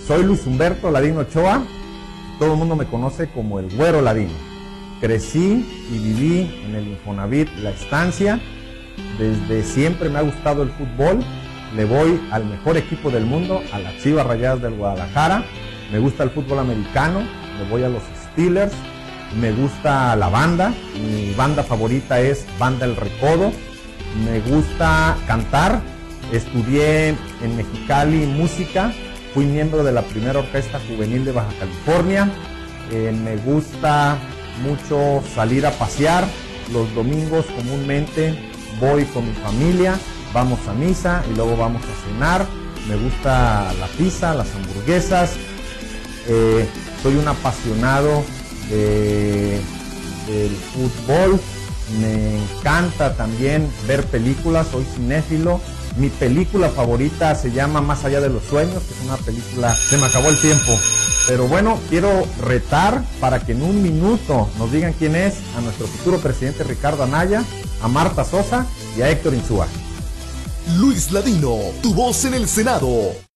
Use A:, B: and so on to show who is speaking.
A: Soy Luis Humberto Ladino Ochoa, todo el mundo me conoce como el Güero Ladino. Crecí y viví en el Infonavit La Estancia, desde siempre me ha gustado el fútbol, le voy al mejor equipo del mundo, a las Chivas Rayadas del Guadalajara, me gusta el fútbol americano, le voy a los Steelers, me gusta la banda, mi banda favorita es Banda El Recodo, me gusta cantar, estudié en Mexicali música, fui miembro de la primera orquesta juvenil de Baja California, me gusta mucho salir a pasear, los domingos comúnmente voy con mi familia, vamos a misa y luego vamos a cenar, me gusta la pizza, las hamburguesas, soy un apasionado del fútbol, me encanta también ver películas, soy cinéfilo. Mi película favorita se llama Más allá de los sueños, que es una película, se me acabó el tiempo, pero bueno, quiero retar para que en un minuto nos digan quién es a nuestro futuro presidente Ricardo Anaya, a Marta Sosa y a Héctor Insúa.
B: Luis Ladino, tu voz en el Senado.